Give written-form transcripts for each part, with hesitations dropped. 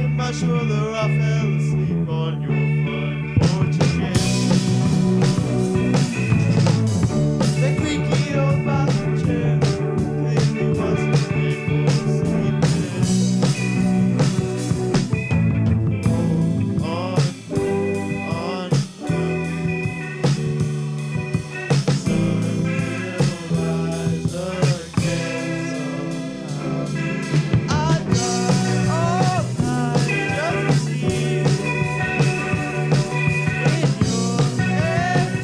on my shoulder, I fell asleep on your front porch again. The creaky old bathroom chair clearly wasn't made for sleeping. On, the sun will rise again somehow. I tried all night just to see in your hands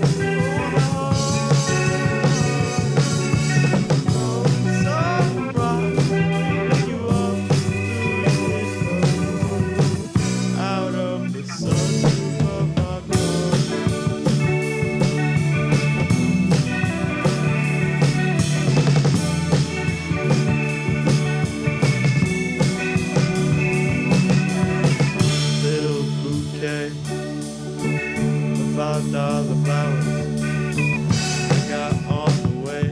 some rock, bringing you up through your window, out of the sunroof of my car. Little bouquet of $5 flowers I got on the way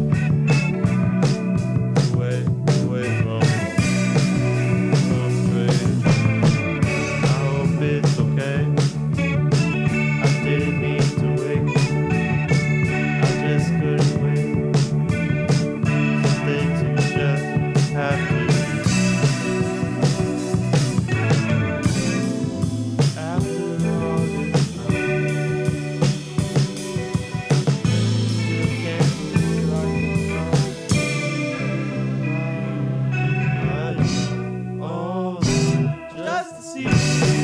from trade. I hope it's okay. I didn't mean to wait. I just couldn't wait. Some things you just have to. After all this time, still can't believe I can cry. Oh, just to see you.